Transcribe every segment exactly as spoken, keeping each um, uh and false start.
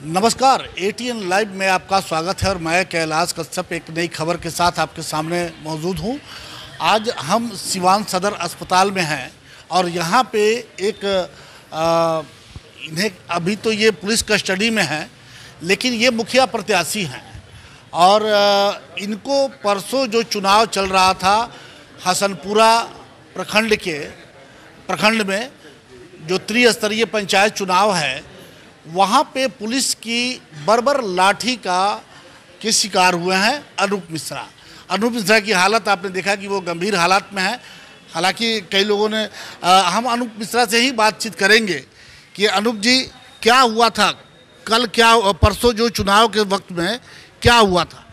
नमस्कार, ATN live में आपका स्वागत है और मैं कैलाश कश्यप एक नई खबर के साथ आपके सामने मौजूद हूं। आज हम सिवान सदर अस्पताल में हैं और यहां पे एक आ, इन्हें अभी तो ये पुलिस कस्टडी में है, लेकिन ये मुखिया प्रत्याशी हैं और आ, इनको परसों जो चुनाव चल रहा था हसनपुरा प्रखंड के प्रखंड में जो त्रिस्तरीय पंचायत चुनाव है, वहाँ पे पुलिस की बर्बर लाठी का के शिकार हुए हैं अनूप मिश्रा। अनूप मिश्रा की हालत आपने देखा कि वो गंभीर हालत में है। हालांकि कई लोगों ने आ, हम अनूप मिश्रा से ही बातचीत करेंगे कि अनूप जी क्या हुआ था कल, क्या परसों जो चुनाव के वक्त में क्या हुआ था?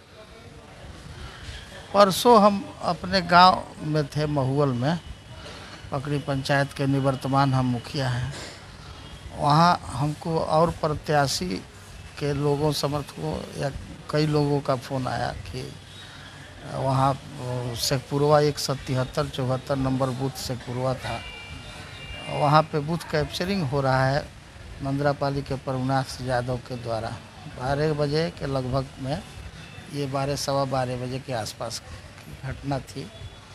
परसों हम अपने गांव में थे, महुअल में, पकड़ी पंचायत के निवर्तमान हम मुखिया हैं। वहाँ हमको और प्रत्याशी के लोगों समर्थकों या कई लोगों का फ़ोन आया कि वहाँ शेखपुरवा एक सौ तिहत्तर चौहत्तर नंबर बूथ शेखपुरवा था, वहाँ पे बूथ कैप्चरिंग हो रहा है नंदरापाली के प्रभुनाथ यादव के द्वारा। बारह बजे के लगभग में, ये बारह सवा बारह बजे के आसपास की घटना थी।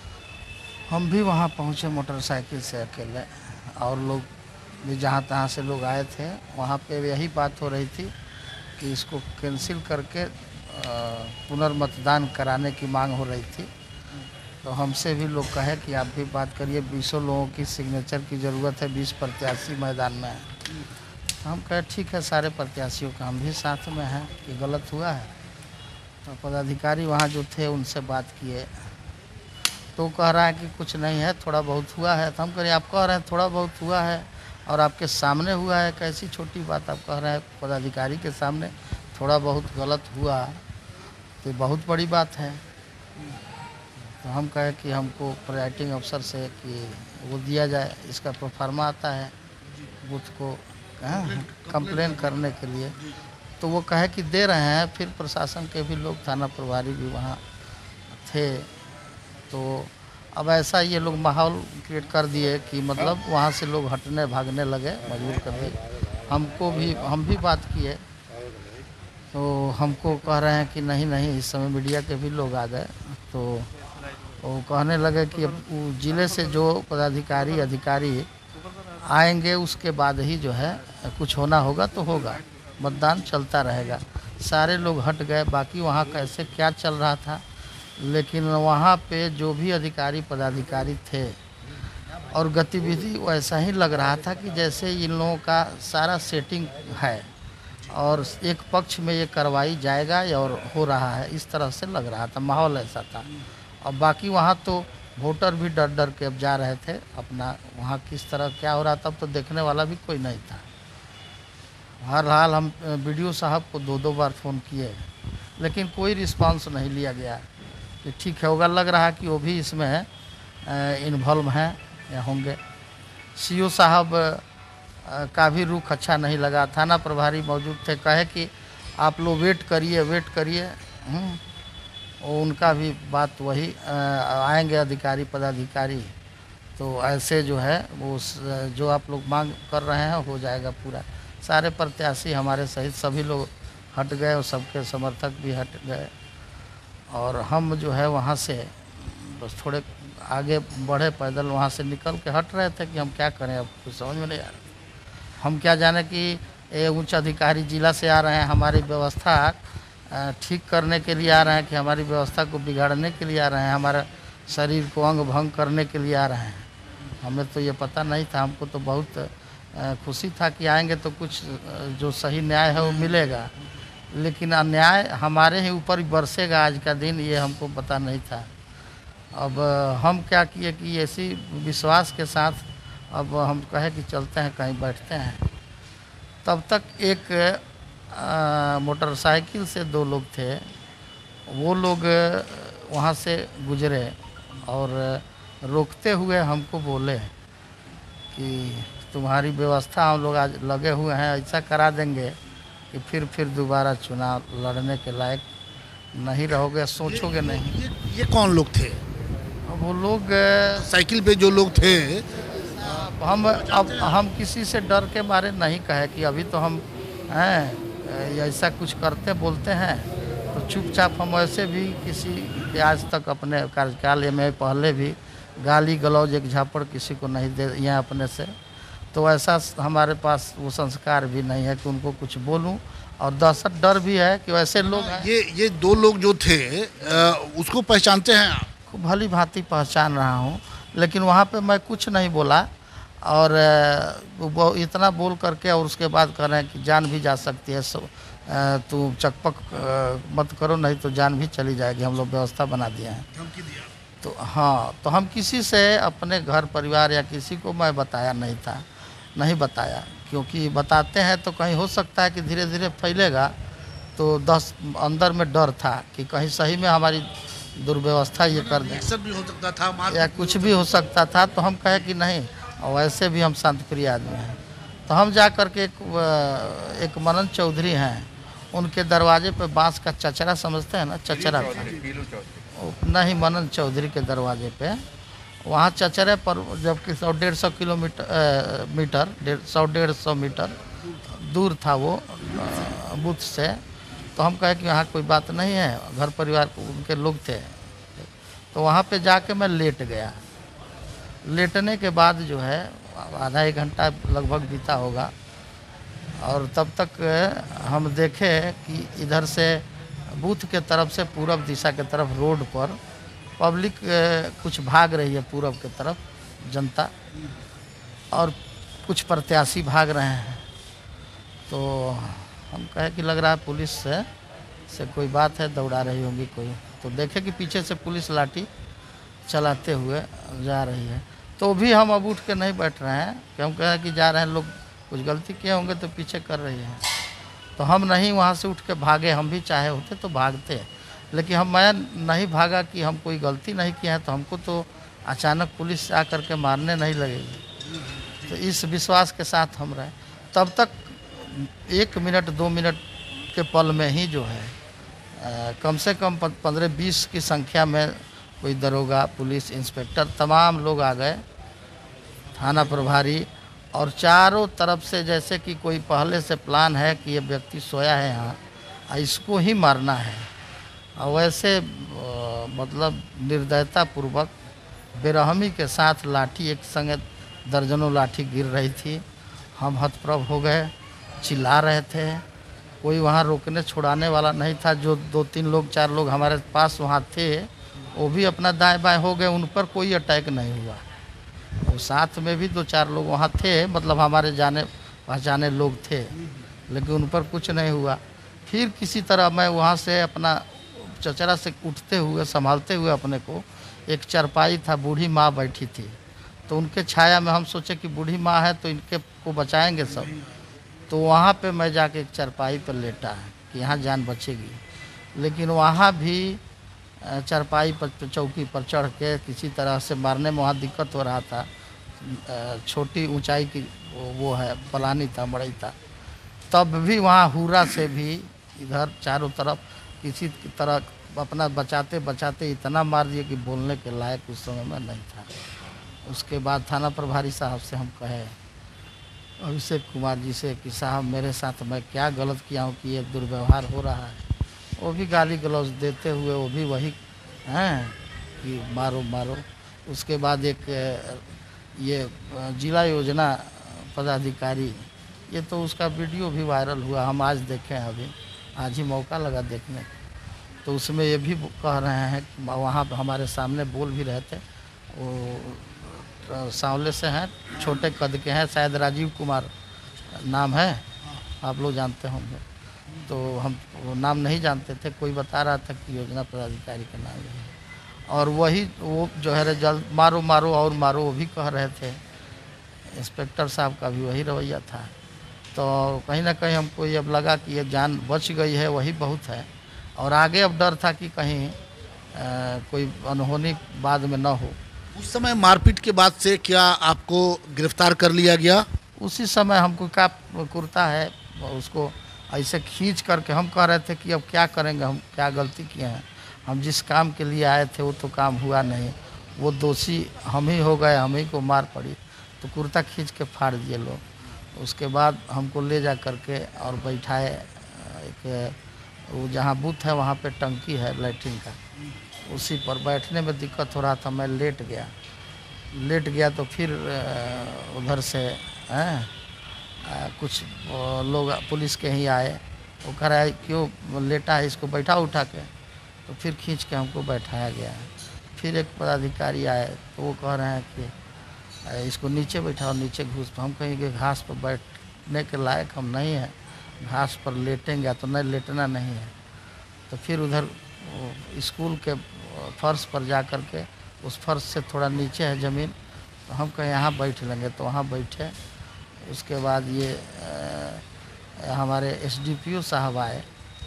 हम भी वहाँ पहुँचे मोटरसाइकिल से अकेले, और लोग भी जहाँ तहाँ से लोग आए थे। वहाँ पे यही बात हो रही थी कि इसको कैंसिल करके पुनर्मतदान कराने की मांग हो रही थी। तो हमसे भी लोग कहे कि आप भी बात करिए, बीसों लोगों की सिग्नेचर की ज़रूरत है, बीस प्रत्याशी मैदान में है। तो हम कहे ठीक है, सारे प्रत्याशियों का हम भी साथ में हैं कि गलत हुआ है। तो पदाधिकारी वहाँ जो थे उनसे बात किए तो कह रहा है कि कुछ नहीं है, थोड़ा बहुत हुआ है। तो हम कह रहे आप कह रहे हैं थोड़ा बहुत हुआ है और आपके सामने हुआ है, कैसी छोटी बात आप कह रहे हैं पदाधिकारी के सामने थोड़ा बहुत गलत हुआ तो बहुत बड़ी बात है। तो हम कहे कि हमको प्रिजाइडिंग अफसर से कि वो दिया जाए, इसका प्रोफार्मा आता है बूथ को कंप्लेन करने के लिए। तो वो कहे कि दे रहे हैं। फिर प्रशासन के भी लोग, थाना प्रभारी भी वहाँ थे। तो अब ऐसा ये लोग माहौल क्रिएट कर दिए कि मतलब वहाँ से लोग हटने भागने लगे, मजबूर कर दिए। हमको भी हम भी बात किए तो हमको कह रहे हैं कि नहीं नहीं, इस समय मीडिया के भी लोग आ गए। तो वो कहने लगे कि अब ज़िले से जो पदाधिकारी अधिकारी आएंगे उसके बाद ही जो है कुछ होना होगा तो होगा, मतदान चलता रहेगा। सारे लोग हट गए। बाकी वहाँ कैसे क्या चल रहा था, लेकिन वहाँ पे जो भी अधिकारी पदाधिकारी थे और गतिविधि वैसा ही लग रहा था कि जैसे इन लोगों का सारा सेटिंग है और एक पक्ष में ये करवाई जाएगा और हो रहा है, इस तरह से लग रहा था, माहौल ऐसा था। और बाकी वहाँ तो वोटर भी डर डर के अब जा रहे थे अपना, वहाँ किस तरह क्या हो रहा था अब तो देखने वाला भी कोई नहीं था। हर हाल हम वीडियो साहब को दो दो बार फ़ोन किए, लेकिन कोई रिस्पांस नहीं लिया गया कि ठीक है होगा। लग रहा कि वो भी इसमें इन्वॉल्व हैं या होंगे। सीओ साहब का भी रुख अच्छा नहीं लगा। थाना प्रभारी मौजूद थे, कहे कि आप लोग वेट करिए वेट करिए। और उनका भी बात वही, आएंगे अधिकारी पदाधिकारी तो ऐसे जो है वो जो आप लोग मांग कर रहे हैं हो जाएगा पूरा। सारे प्रत्याशी हमारे सहित सभी लोग हट गए और सबके समर्थक भी हट गए। और हम जो है वहाँ से बस थोड़े आगे बढ़े, पैदल वहाँ से निकल के हट रहे थे कि हम क्या करें, अब कुछ समझ में नहीं आ रहा। हम क्या जाने कि ये उच्च अधिकारी जिला से आ रहे हैं, हमारी व्यवस्था ठीक करने के लिए आ रहे हैं कि हमारी व्यवस्था को बिगाड़ने के लिए आ रहे हैं, हमारे शरीर को अंग भंग करने के लिए आ रहे हैं। हमें तो ये पता नहीं था। हमको तो बहुत खुशी था कि आएंगे तो कुछ जो सही न्याय है वो मिलेगा, लेकिन अन्याय हमारे ही ऊपर बरसेगा आज का दिन, ये हमको पता नहीं था। अब हम क्या किए कि ऐसी विश्वास के साथ अब हम कहे कि चलते हैं कहीं बैठते हैं। तब तक एक मोटरसाइकिल से दो लोग थे, वो लोग वहाँ से गुजरे और रोकते हुए हमको बोले कि तुम्हारी व्यवस्था हम लोग आज लगे हुए हैं, ऐसा करा देंगे कि फिर फिर दोबारा चुनाव लड़ने के लायक नहीं रहोगे, सोचोगे नहीं। ये, ये कौन लोग थे? वो लोग साइकिल पे जो लोग थे, हम अब हम किसी से डर के मारे नहीं कहे कि अभी तो हम हैं या ऐसा कुछ करते बोलते हैं तो चुपचाप हम ऐसे भी किसी के आज तक अपने कार्यकाल में पहले भी गाली गलौज एक झापड़ किसी को नहीं दे हैं अपने से। तो ऐसा हमारे पास वो संस्कार भी नहीं है कि उनको कुछ बोलूं, और दहशत डर भी है कि वैसे लोग हैं। ये ये दो लोग जो थे आ, उसको पहचानते हैं आप? खूब भली भांति पहचान रहा हूँ, लेकिन वहाँ पे मैं कुछ नहीं बोला, और वो इतना बोल करके और उसके बाद कह रहे हैं कि जान भी जा सकती है, सब तू चकपक मत करो नहीं तो जान भी चली जाएगी, हम लोग व्यवस्था बना दिए हैं। धमकी दिया? तो हाँ, तो हम किसी से अपने घर परिवार या किसी को मैं बताया नहीं था, नहीं बताया, क्योंकि बताते हैं तो कहीं हो सकता है कि धीरे धीरे फैलेगा। तो दस अंदर में डर था कि कहीं सही में हमारी दुर्व्यवस्था ये कर दें, भी हो सकता था या कुछ भी हो सकता था। तो हम कहे कि नहीं, और वैसे भी हम शांतिप्रिय आदमी हैं। तो हम जा कर के एक, एक मनन चौधरी हैं, उनके दरवाजे पे बांस का चचरा समझते हैं ना, चचरा था नहीं, मनन चौधरी के दरवाजे पे, वहाँ चचरे पर जबकि सौ डेढ़ सौ किलोमीटर मीटर डेढ़ सौ डेढ़ सौ मीटर दूर था वो बूथ से। तो हम कहे कि यहाँ कोई बात नहीं है, घर परिवार उनके लोग थे। तो वहाँ पे जाके मैं लेट गया। लेटने के बाद जो है आधा एक घंटा लगभग बीता होगा, और तब तक हम देखे कि इधर से बूथ के तरफ से पूरब दिशा के तरफ रोड पर पब्लिक कुछ भाग रही है, पूरब के तरफ जनता, और कुछ प्रत्याशी भाग रहे हैं। तो हम कहे कि लग रहा है पुलिस से से कोई बात है, दौड़ा रही होंगी कोई। तो देखे कि पीछे से पुलिस लाठी चलाते हुए जा रही है। तो भी हम अब उठ के नहीं बैठ रहे हैं कि हम कहें कि जा रहे हैं लोग, कुछ गलती किए होंगे तो पीछे कर रही है। तो हम नहीं वहाँ से उठ के भागे, हम भी चाहे होते तो भागते, लेकिन हम मैं नहीं भागा कि हम कोई गलती नहीं किए हैं तो हमको तो अचानक पुलिस आकर के मारने नहीं लगेगी। तो इस विश्वास के साथ हम रहे। तब तक एक मिनट दो मिनट के पल में ही जो है आ, कम से कम पंद्रह बीस की संख्या में कोई दरोगा, पुलिस, इंस्पेक्टर, तमाम लोग आ गए, थाना प्रभारी, और चारों तरफ से जैसे कि कोई पहले से प्लान है कि ये व्यक्ति सोया है यहाँ, इसको ही मारना है। और वैसे आ, मतलब निर्दयता पूर्वक बेरहमी के साथ लाठी एक संगे दर्जनों लाठी गिर रही थी। हम हतप्रभ हो गए, चिल्ला रहे थे, कोई वहाँ रोकने छुड़ाने वाला नहीं था। जो दो तीन लोग चार लोग हमारे पास वहाँ थे वो भी अपना दाएं बाएं हो गए, उन पर कोई अटैक नहीं हुआ। और साथ में भी दो चार लोग वहाँ थे, मतलब हमारे जाने पहचाने लोग थे, लेकिन उन पर कुछ नहीं हुआ। फिर किसी तरह मैं वहाँ से अपना चचरा से उठते हुए संभालते हुए अपने को, एक चरपाई था, बूढ़ी माँ बैठी थी, तो उनके छाया में हम सोचे कि बूढ़ी माँ है तो इनके को बचाएंगे सब। तो वहाँ पे मैं जाके एक चरपाई पर लेटा है कि यहाँ जान बचेगी। लेकिन वहाँ भी चरपाई पर चौकी पर चढ़ के किसी तरह से मारने में वहाँ दिक्कत हो रहा था। छोटी ऊंचाई की वो है, पलानी था, मड़ई था। तब भी वहाँ हुरा से भी इधर चारों तरफ किसी तरह अपना बचाते बचाते इतना मार दिए कि बोलने के लायक उस समय में नहीं था। उसके बाद थाना प्रभारी साहब से हम कहे, अभिषेक कुमार जी से, कि साहब मेरे साथ मैं क्या गलत किया हूँ कि ये दुर्व्यवहार हो रहा है। वो भी गाली गलौज देते हुए वो भी वही हैं कि मारो मारो। उसके बाद एक ये जिला योजना पदाधिकारी, ये तो उसका वीडियो भी वायरल हुआ, हम आज देखे हैं, अभी आज ही मौका लगा देखने। तो उसमें ये भी कह रहे हैं कि वहाँ हमारे सामने बोल भी रहे थे, वो सांवले से हैं, छोटे कद के हैं, शायद राजीव कुमार नाम है, आप लोग जानते होंगे। तो हम वो नाम नहीं जानते थे, कोई बता रहा था कि योजना पदाधिकारी का नाम है, और वही वो जो है जल्द मारो मारो और मारो वो भी कह रहे थे। इंस्पेक्टर साहब का भी वही रवैया था। तो कहीं ना कहीं हमको ये अब लगा कि ये जान बच गई है, वही बहुत है। और आगे अब डर था कि कहीं आ, कोई अनहोनी बाद में न हो। उस समय मारपीट के बाद से क्या आपको गिरफ्तार कर लिया गया? उसी समय हमको क्या कुर्ता है उसको ऐसे खींच करके, हम कह रहे थे कि अब क्या करेंगे, हम क्या गलती किए हैं, हम जिस काम के लिए आए थे वो तो काम हुआ नहीं, वो दोषी हम ही हो गए, हम ही को मार पड़ी। तो कुर्ता खींच के फाड़ दिए लोग। उसके बाद हमको ले जा करके और बैठाए एक वो जहाँ बूथ है वहाँ पे टंकी है लैट्रिन का, उसी पर बैठने में दिक्कत हो रहा था। मैं लेट गया लेट गया तो फिर उधर से हैं कुछ लोग पुलिस के ही आए, वो कह रहा है क्यों लेटा है, इसको बैठा उठा के, तो फिर खींच के हमको बैठाया गया। फिर एक पदाधिकारी आए तो वो कह रहे हैं कि इसको नीचे बैठाओ, नीचे घूस। हम कहेंगे घास पर बैठने के लायक हम नहीं हैं, घास पर लेटेंगे तो नहीं, लेटना नहीं है। तो फिर उधर स्कूल के फर्श पर जा कर के, उस फर्श से थोड़ा नीचे है ज़मीन, तो हम कहें यहाँ बैठ लेंगे, तो वहाँ बैठे। उसके बाद ये आ, हमारे एसडीपीओ साहब आए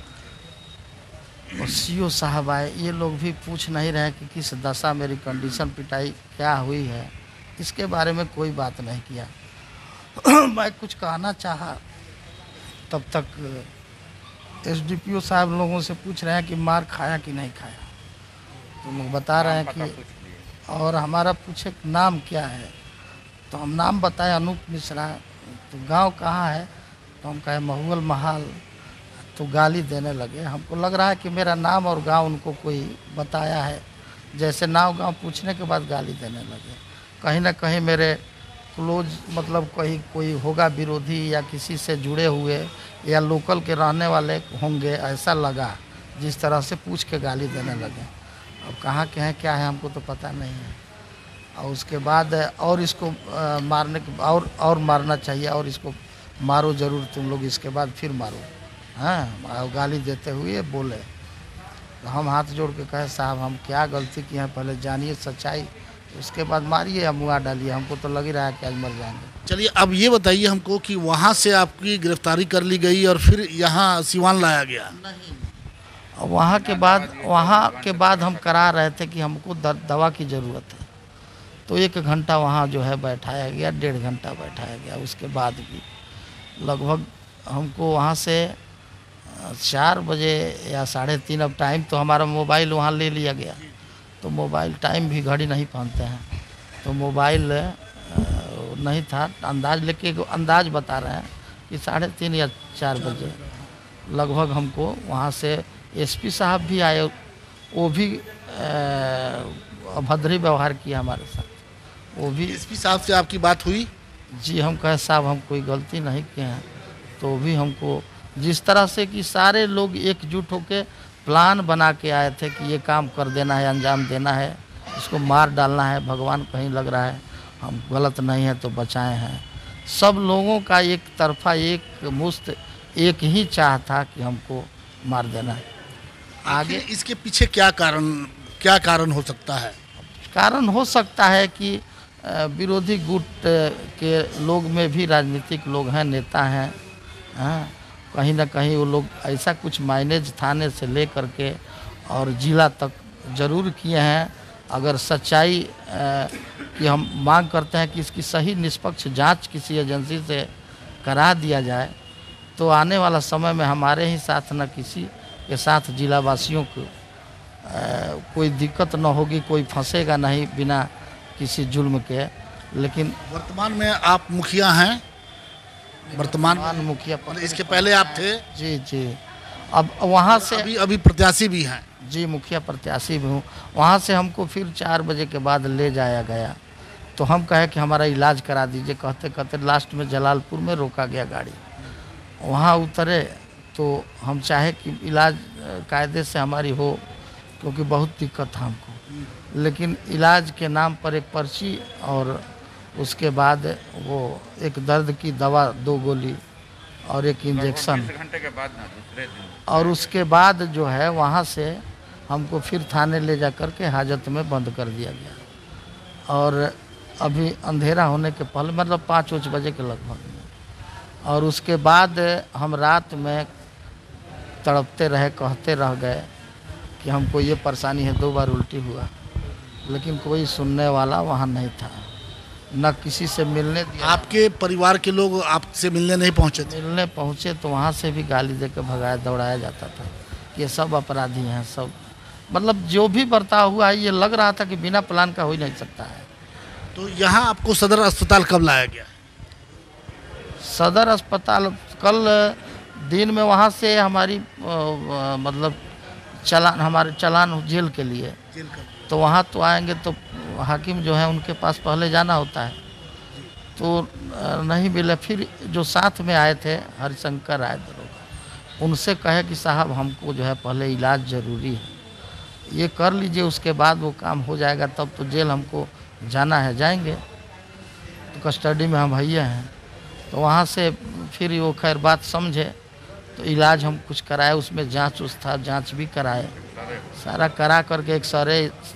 और सीओ साहब आए। ये लोग भी पूछ नहीं रहे कि किस दशा मेरी कंडीशन, पिटाई क्या हुई है, इसके बारे में कोई बात नहीं किया। मैं कुछ कहना चाहा तब तक एसडीपीओ साहब लोगों से पूछ रहे हैं कि मार खाया कि नहीं खाया, तो लोग बता रहे हैं कि, और हमारा पूछे नाम क्या है, तो हम नाम बताए अनूप मिश्रा। तो गांव कहाँ है, तो हम कहे महुअल महाल। तो गाली देने लगे। हमको लग रहा है कि मेरा नाम और गांव उनको कोई बताया है, जैसे नाम गांव पूछने के बाद गाली देने लगे। कहीं ना कहीं मेरे क्लोज मतलब कहीं कोई होगा विरोधी या किसी से जुड़े हुए या लोकल के रहने वाले होंगे, ऐसा लगा। जिस तरह से पूछ के गाली देने लगे। अब कहाँ के हैं क्या है हमको तो पता नहीं है। और उसके बाद और इसको आ, मारने के और और मारना चाहिए, और इसको मारो ज़रूर तुम लोग, इसके बाद फिर मारो। हाँ, गाली देते हुए बोले। तो हम हाथ जोड़ के कहे साहब हम क्या गलती की है, पहले जानिए सच्चाई, उसके बाद मारिए या मुआ डालिए, हमको तो लग ही रहा है कि आज मर जाएंगे। चलिए अब ये बताइए हमको कि वहाँ से आपकी गिरफ्तारी कर ली गई और फिर यहाँ सिवान लाया गया? नहीं, वहाँ के बाद वहाँ के बाद हम करा रहे थे कि हमको दवा की ज़रूरत है, तो एक घंटा वहाँ जो है बैठाया गया, डेढ़ घंटा बैठाया गया। उसके बाद भी लगभग हमको वहाँ से चार बजे या साढ़े तीन, अब टाइम तो हमारा मोबाइल वहाँ ले लिया गया, तो मोबाइल टाइम भी घड़ी नहीं पहनते हैं, तो मोबाइल नहीं था। अंदाज लेके अंदाज बता रहे हैं कि साढ़े तीन या चार बजे लगभग हमको वहाँ से एसपी साहब भी आए, वो भी अभद्री व्यवहार किया हमारे साथ। वो भी एसपी साहब से आपकी बात हुई? जी, हम कहे साहब हम कोई गलती नहीं किए हैं, तो भी हमको जिस तरह से कि सारे लोग एकजुट होकर प्लान बना के आए थे कि ये काम कर देना है, अंजाम देना है, इसको मार डालना है। भगवान कहीं लग रहा है हम गलत नहीं है तो बचाए हैं। सब लोगों का एक तरफा एक मुश्त एक ही चाह था कि हमको मार देना है। आगे इसके पीछे क्या कारण क्या कारण हो सकता है? कारण हो सकता है कि विरोधी गुट के लोग में भी राजनीतिक लोग हैं, नेता हैं, हाँ, कहीं ना कहीं वो लोग ऐसा कुछ माइनेज थाने से ले करके और जिला तक ज़रूर किए हैं। अगर सच्चाई की हम मांग करते हैं कि इसकी सही निष्पक्ष जांच किसी एजेंसी से करा दिया जाए, तो आने वाला समय में हमारे ही साथ न किसी के साथ जिलावासियों को कोई दिक्कत न होगी, कोई फंसेगा नहीं बिना किसी जुल्म के। लेकिन वर्तमान में आप मुखिया हैं? वर्तमान मुखिया, इसके पहले आप थे? जी जी। अब वहाँ से अभी अभी प्रत्याशी भी हैं? जी, मुखिया प्रत्याशी भी हूँ। वहाँ से हमको फिर चार बजे के बाद ले जाया गया, तो हम कहे कि हमारा इलाज करा दीजिए। कहते कहते लास्ट में जलालपुर में रोका गया गाड़ी। वहाँ उतरे तो हम चाहे कि इलाज कायदे से हमारी हो, क्योंकि बहुत दिक्कत था हमको। लेकिन इलाज के नाम पर एक पर्ची और उसके बाद वो एक दर्द की दवा, दो गोली और एक इंजेक्शन, घंटे के बाद ना दूसरे दिन, और उसके बाद जो है वहाँ से हमको फिर थाने ले जा कर के हाजत में बंद कर दिया गया। और अभी अंधेरा होने के पहले, मतलब पाँच उच बजे के लगभग में, और उसके बाद हम रात में तड़पते रहे, कहते रह गए कि हमको ये परेशानी है। दो बार उल्टी हुआ, लेकिन कोई सुनने वाला वहाँ नहीं था, न किसी से मिलने दिया। आपके परिवार के लोग आपसे मिलने नहीं पहुँचे थे? मिलने पहुँचे तो वहाँ से भी गाली दे के भगाया दौड़ाया जाता था कि ये सब अपराधी हैं, सब मतलब जो भी बर्ताव हुआ है ये लग रहा था कि बिना प्लान का हो ही नहीं सकता है। तो यहाँ आपको सदर अस्पताल कब लाया गया? सदर अस्पताल कल दिन में वहाँ से हमारी अ, अ, मतलब चालान हमारे चालान जेल के लिए, जेल का तो वहाँ तो आएंगे तो हाकिम जो है उनके पास पहले जाना होता है, तो अ, नहीं मिले। फिर जो साथ में आए थे हरिशंकर आए थे लोग, उनसे कहे कि साहब हमको जो है पहले इलाज ज़रूरी है, ये कर लीजिए, उसके बाद वो काम हो जाएगा, तब तो जेल हमको जाना है, जाएंगे। तो कस्टडी में हम भैया हैं, तो वहाँ से फिर वो खैर बात समझे, तो इलाज हम कुछ कराए, उसमें जांच उस था, जांच भी कराए, सारा करा करके एक सारे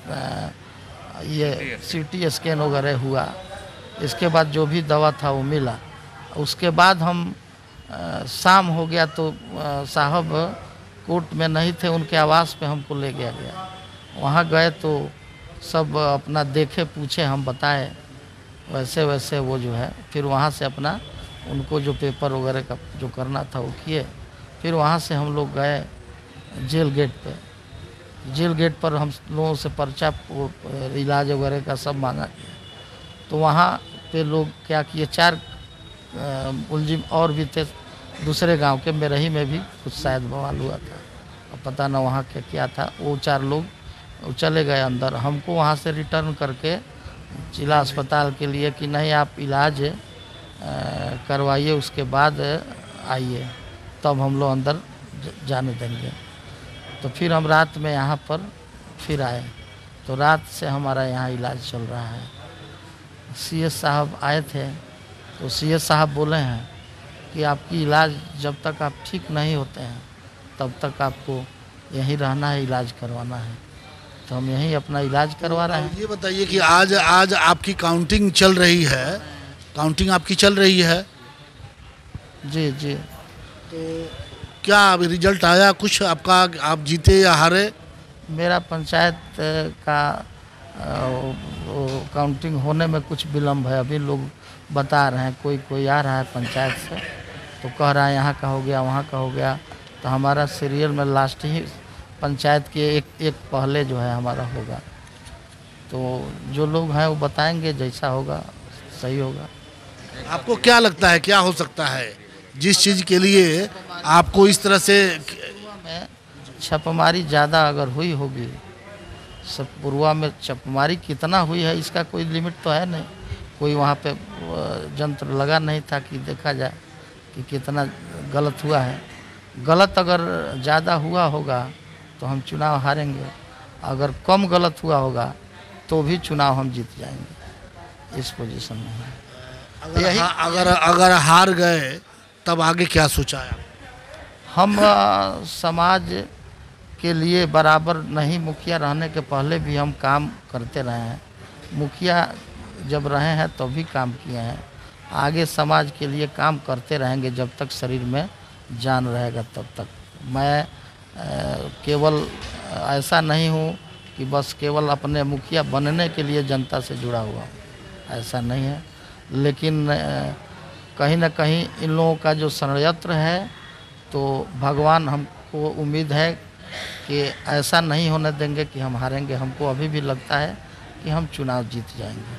ये सीटी स्कैन वगैरह हुआ। इसके बाद जो भी दवा था वो मिला। उसके बाद हम आ, शाम हो गया तो आ, साहब कोर्ट में नहीं थे, उनके आवास पे हमको ले गया गया। वहाँ गए तो सब अपना देखे पूछे, हम बताए, वैसे वैसे वो जो है फिर वहाँ से अपना उनको जो पेपर वगैरह का जो करना था वो किए। फिर वहाँ से हम लोग गए जेल गेट पे। जेल गेट पर हम लोगों से पर्चा वो इलाज वगैरह का सब मांगा गया। तो वहाँ पे लोग क्या किए, चार मुलजिम और भी थे दूसरे गांव के, मेरही में भी कुछ शायद बवाल हुआ था, अब पता ना वहाँ क्या क्या था। वो चार लोग चले गए अंदर, हमको वहाँ से रिटर्न करके जिला अस्पताल के लिए कि नहीं आप इलाज करवाइए, उसके बाद आइए, तब हम लोग अंदर जाने देंगे। तो फिर हम रात में यहाँ पर फिर आए, तो रात से हमारा यहाँ इलाज चल रहा है। सी एस साहब आए थे, तो सी एस साहब बोले हैं कि आपकी इलाज जब तक आप ठीक नहीं होते हैं तब तक आपको यहीं रहना है, इलाज करवाना है। तो हम यहीं अपना इलाज करवा रहे हैं। ये बताइए कि आज आज आपकी काउंटिंग चल रही है, काउंटिंग आपकी चल रही है? जी जी। तो क्या अभी रिजल्ट आया कुछ आपका, आप जीते या हारे? मेरा पंचायत का काउंटिंग होने में कुछ विलम्ब है, अभी लोग बता रहे हैं, कोई कोई आ रहा है पंचायत से तो कह रहा है यहाँ का हो गया, वहाँ का हो गया। तो हमारा सीरियल में लास्ट ही पंचायत के एक एक पहले जो है हमारा होगा। तो जो लोग हैं वो बताएंगे, जैसा होगा सही होगा। आपको क्या लगता है क्या हो सकता है जिस चीज़ के लिए आपको इस तरह से? में छापेमारी ज़्यादा अगर हुई होगी, सब पुरवा में छापेमारी कितना हुई है इसका कोई लिमिट तो है नहीं, कोई वहाँ पे यंत्र लगा नहीं था कि देखा जाए कि कितना गलत हुआ है। गलत अगर ज़्यादा हुआ होगा तो हम चुनाव हारेंगे, अगर कम गलत हुआ होगा तो भी चुनाव हम जीत जाएंगे, इस पोजीशन में है। अगर हा, अगर अगर हार गए तब आगे क्या सोचा है? हम आ, समाज के लिए बराबर नहीं, मुखिया रहने के पहले भी हम काम करते रहे हैं, मुखिया जब रहे हैं तब भी काम किए हैं, आगे समाज के लिए काम करते रहेंगे जब तक शरीर में जान रहेगा तब तक। मैं आ, केवल ऐसा नहीं हूँ कि बस केवल अपने मुखिया बनने के लिए जनता से जुड़ा हुआ हूँ, ऐसा नहीं है। लेकिन आ, कहीं ना कहीं इन लोगों का जो षड्यंत्र है, तो भगवान हमको उम्मीद है कि ऐसा नहीं होने देंगे कि हम हारेंगे। हमको अभी भी लगता है कि हम चुनाव जीत जाएंगे।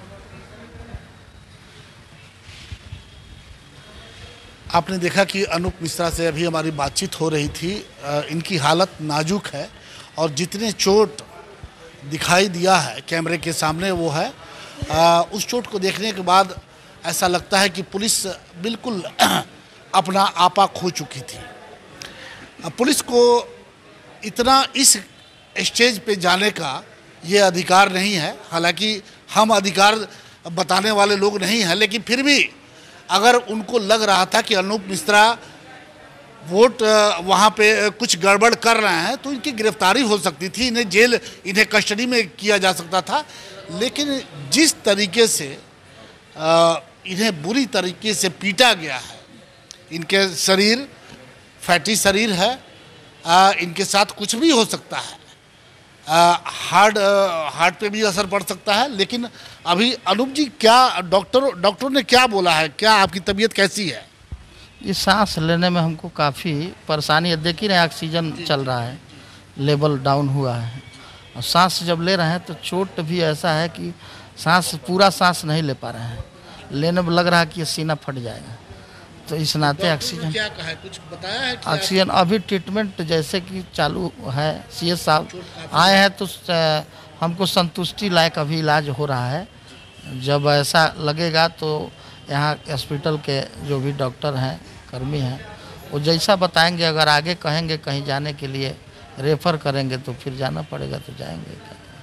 आपने देखा कि अनूप मिश्रा से अभी हमारी बातचीत हो रही थी। इनकी हालत नाजुक है और जितने चोट दिखाई दिया है कैमरे के सामने वो है, उस चोट को देखने के बाद ऐसा लगता है कि पुलिस बिल्कुल अपना आपा खो चुकी थी। पुलिस को इतना इस स्टेज पे जाने का ये अधिकार नहीं है, हालांकि हम अधिकार बताने वाले लोग नहीं हैं, लेकिन फिर भी अगर उनको लग रहा था कि अनूप मिश्रा वोट वहाँ पे कुछ गड़बड़ कर रहे हैं तो इनकी गिरफ्तारी हो सकती थी, इन्हें जेल इन्हें कस्टडी में किया जा सकता था। लेकिन जिस तरीके से इन्हें बुरी तरीके से पीटा गया है, इनके शरीर फैटी शरीर है, इनके साथ कुछ भी हो सकता है, हार्ट हार्ट पे भी असर पड़ सकता है। लेकिन अभी अनूप जी क्या डॉक्टर डॉक्टर ने क्या बोला है, क्या आपकी तबीयत कैसी है? ये सांस लेने में हमको काफ़ी परेशानी है, देख ही रहे ऑक्सीजन चल रहा है, लेवल डाउन हुआ है, और सांस जब ले रहे हैं तो चोट भी ऐसा है कि सांस पूरा सांस नहीं ले पा रहे हैं, लेने में लग रहा है कि ये सीना फट जाएगा। तो इस नाते ऑक्सीजन क्या कहा है, कुछ बताया है कि ऑक्सीजन अभी ट्रीटमेंट जैसे कि चालू है। सी एस साहब आए हैं तो स- हमको संतुष्टि लायक अभी इलाज हो रहा है। जब ऐसा लगेगा तो यहाँ हॉस्पिटल के जो भी डॉक्टर हैं, कर्मी हैं, वो जैसा बताएंगे, अगर आगे कहेंगे कहीं जाने के लिए रेफ़र करेंगे तो फिर जाना पड़ेगा, तो जाएंगे।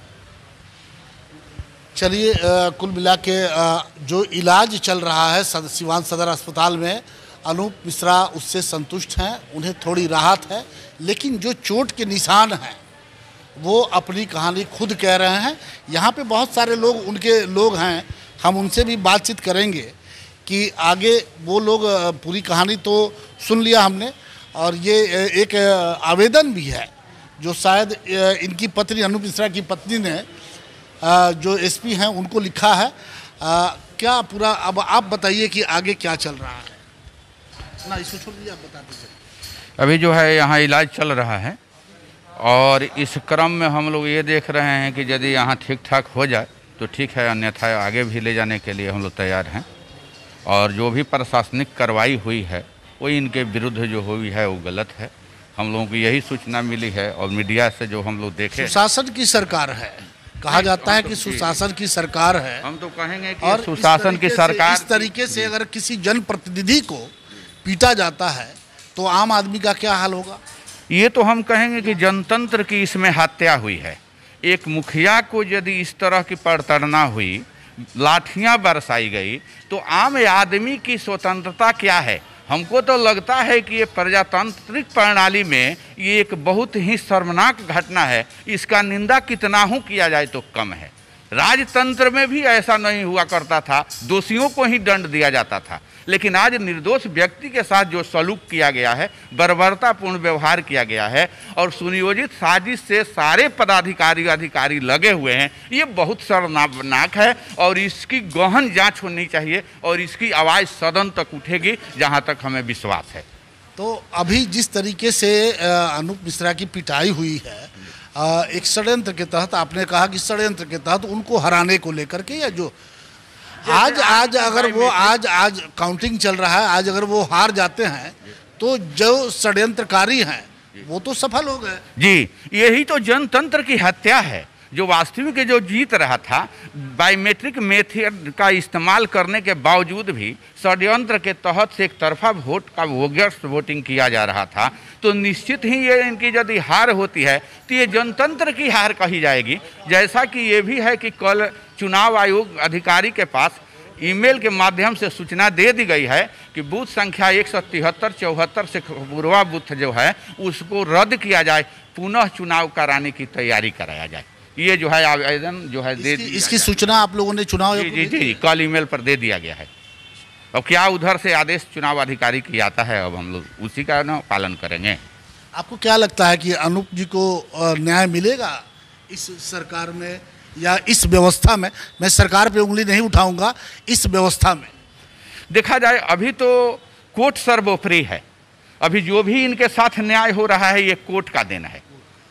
चलिए, अ, कुल मिला के अ, जो इलाज चल रहा है सद, सिवान सदर अस्पताल में, अनूप मिश्रा उससे संतुष्ट हैं, उन्हें थोड़ी राहत है। लेकिन जो चोट के निशान हैं वो अपनी कहानी खुद कह रहे हैं। यहाँ पे बहुत सारे लोग उनके लोग हैं, हम उनसे भी बातचीत करेंगे कि आगे वो लोग, अ, पूरी कहानी तो सुन लिया हमने, और ये अ, एक अ, आवेदन भी है जो शायद अ, इनकी पत्नी, अनूप मिश्रा की पत्नी ने, आ, जो एसपी हैं उनको लिखा है। आ, क्या पूरा, अब आप बताइए कि आगे क्या चल रहा है ना, इसको छोड़ दीजिए, आप बता दीजिए। अभी जो है यहाँ इलाज चल रहा है और इस क्रम में हम लोग ये देख रहे हैं कि यदि यहाँ ठीक ठाक हो जाए तो ठीक है, अन्यथा आगे भी ले जाने के लिए हम लोग तैयार हैं। और जो भी प्रशासनिक कार्रवाई हुई है वो इनके विरुद्ध जो हुई है वो गलत है। हम लोगों को यही सूचना मिली है और मीडिया से जो हम लोग देखे, सुशासन की सरकार है, कहा जाता है कि सुशासन की सरकार है, हम तो कहेंगे कि और सुशासन की सरकार, इस तरीके से अगर किसी जनप्रतिनिधि को पीटा जाता है तो आम आदमी का क्या हाल होगा? ये तो हम कहेंगे कि जनतंत्र की इसमें हत्या हुई है। एक मुखिया को यदि इस तरह की प्रताड़ना हुई, लाठियां बरसाई गई, तो आम आदमी की स्वतंत्रता क्या है? हमको तो लगता है कि ये प्रजातांत्रिक प्रणाली में ये एक बहुत ही शर्मनाक घटना है। इसका निंदा कितना ही किया जाए तो कम है। राजतंत्र में भी ऐसा नहीं हुआ करता था, दोषियों को ही दंड दिया जाता था। लेकिन आज निर्दोष व्यक्ति के साथ जो सलूक किया गया है, बर्बरतापूर्ण व्यवहार किया गया है और सुनियोजित साजिश से सारे पदाधिकारी अधिकारी लगे हुए हैं, ये बहुत शर्मनाक है और इसकी गहन जांच होनी चाहिए और इसकी आवाज़ सदन तक उठेगी, जहां तक हमें विश्वास है। तो अभी जिस तरीके से अनूप मिश्रा की पिटाई हुई है, एक षड्यंत्र के तहत, आपने कहा कि षड्यंत्र के तहत उनको हराने को लेकर के, या जो आज आज अगर वो आज आज काउंटिंग चल रहा है, आज अगर वो हार जाते हैं तो जो षड्यंत्रकारी हैं वो तो सफल हो गए। जी, यही तो जनतंत्र की हत्या है। जो वास्तविक जो जीत रहा था, बायोमेट्रिक मेथड का इस्तेमाल करने के बावजूद भी षड्यंत्र के तहत से एक तरफा वोट का बोगस वोटिंग किया जा रहा था, तो निश्चित ही ये इनकी यदि हार होती है तो ये जनतंत्र की हार कही जाएगी। जैसा कि ये भी है कि कल चुनाव आयोग अधिकारी के पास ईमेल के माध्यम से सूचना दे दी गई है कि बूथ संख्या एक सौ तिहत्तर चौहत्तर से पूर्वा बूथ जो है उसको रद्द किया जाए, पुनः चुनाव कराने की तैयारी कराया जाए। ये जो है आवेदन जो है दे इसकी, इसकी सूचना आप लोगों ने चुनाव जी जी जी कल ईमेल पर दे दिया गया है। अब क्या उधर से आदेश चुनाव अधिकारी की आता है, अब हम लोग उसी का ना पालन करेंगे। आपको क्या लगता है कि अनूप जी को न्याय मिलेगा इस सरकार में या इस व्यवस्था में? मैं सरकार पे उंगली नहीं उठाऊंगा, इस व्यवस्था में देखा जाए अभी तो कोर्ट सर्वोपरि है। अभी जो भी इनके साथ न्याय हो रहा है ये कोर्ट का देना है।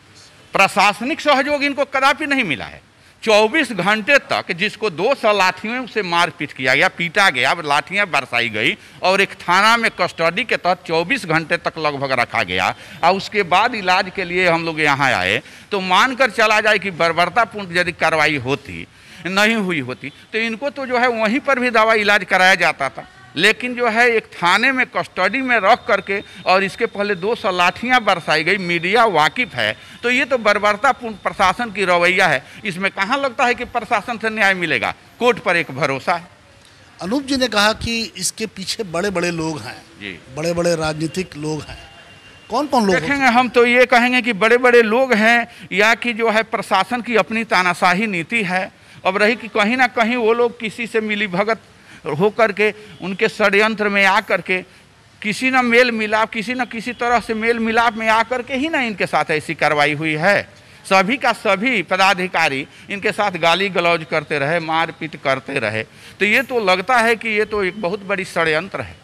प्रशासनिक सहयोग इनको कदापि नहीं मिला है। चौबीस घंटे तक जिसको दो सौ लाठियों से मारपीट किया गया, पीटा गया, लाठियां बरसाई गई और एक थाना में कस्टडी के तहत चौबीस घंटे तक लगभग रखा गया और उसके बाद इलाज के लिए हम लोग यहाँ आए, तो मानकर चला जाए कि बर्बरतापूर्ण यदि कार्रवाई होती नहीं हुई होती तो इनको तो जो है वहीं पर भी दवा इलाज कराया जाता था। लेकिन जो है एक थाने में कस्टडी में रख करके और इसके पहले दो सौ लाठियाँ बरसाई गई, मीडिया वाकिफ है, तो ये तो बर्बरतापूर्ण प्रशासन की रवैया है। इसमें कहाँ लगता है कि प्रशासन से न्याय मिलेगा? कोर्ट पर एक भरोसा है। अनूप जी ने कहा कि इसके पीछे बड़े बड़े लोग हैं जी, बड़े बड़े राजनीतिक लोग हैं। कौन कौन लोग देखेंगे? हम तो ये कहेंगे कि बड़े बड़े लोग हैं या कि जो है प्रशासन की अपनी तानाशाही नीति है। अब रही कि कहीं ना कहीं वो लोग किसी से मिली भगत हो करके उनके षड्यंत्र में आ करके किसी न मेल मिलाप किसी न किसी तरह से मेल मिलाप में आ करके ही ना इनके साथ ऐसी कार्रवाई हुई है। सभी का सभी पदाधिकारी इनके साथ गाली गलौज करते रहे, मारपीट करते रहे, तो ये तो लगता है कि ये तो एक बहुत बड़ी षड्यंत्र है।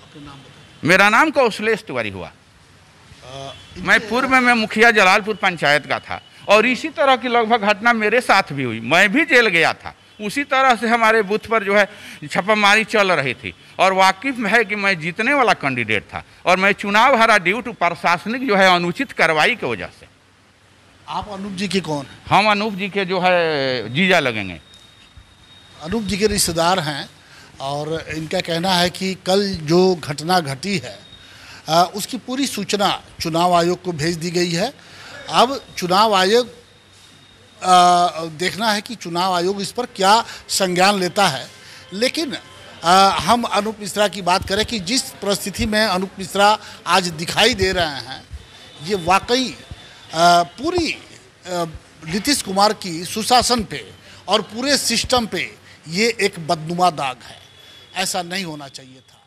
मेरा नाम कौशलेश तिवारी हुआ। मैं पूर्व में मैं मुखिया जलालपुर पंचायत का था और इसी तरह की लगभग घटना मेरे साथ भी हुई। मैं भी जेल गया था, उसी तरह से हमारे बूथ पर जो है छापामारी चल रही थी और वाकिफ है कि मैं जीतने वाला कैंडिडेट था और मैं चुनाव हारा ड्यू टू प्रशासनिक जो है अनुचित कार्रवाई की वजह से। आप अनूप जी के कौन हैं? हम अनूप जी के जो है जीजा लगेंगे। अनूप जी के रिश्तेदार हैं और इनका कहना है कि कल जो घटना घटी है आ, उसकी पूरी सूचना चुनाव आयोग को भेज दी गई है। अब चुनाव आयोग आ, देखना है कि चुनाव आयोग इस पर क्या संज्ञान लेता है। लेकिन आ, हम अनूप मिश्रा की बात करें कि जिस परिस्थिति में अनूप मिश्रा आज दिखाई दे रहे हैं, ये वाकई आ, पूरी आ, नीतीश कुमार की सुशासन पे और पूरे सिस्टम पे ये एक बदनुमा दाग है। ऐसा नहीं होना चाहिए था।